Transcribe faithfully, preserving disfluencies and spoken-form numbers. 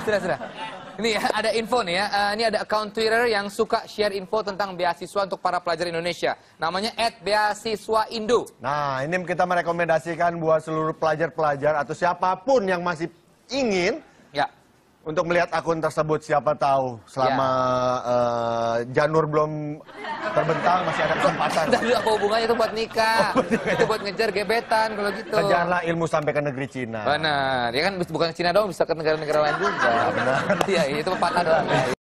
Sudah, sudah. Ini ada info nih ya. Uh, ini ada account Twitter yang suka share info tentang beasiswa untuk para pelajar Indonesia. Namanya et beasiswa indo. Nah, ini kita merekomendasikan buat seluruh pelajar-pelajar atau siapapun yang masih ingin ya untuk melihat akun tersebut. Siapa tahu selama ya. uh, janur belum terbentang masih ada kesempatan. Tapi apa hubungannya itu buat nikah? Oh, itu buat ngejar gebetan kalau gitu. Kejarlah ilmu sampai ke negeri Cina. Benar. Ya kan bukan Cina doang, bisa ke negara-negara lain juga. Benar. Iya, itu pepatah doang.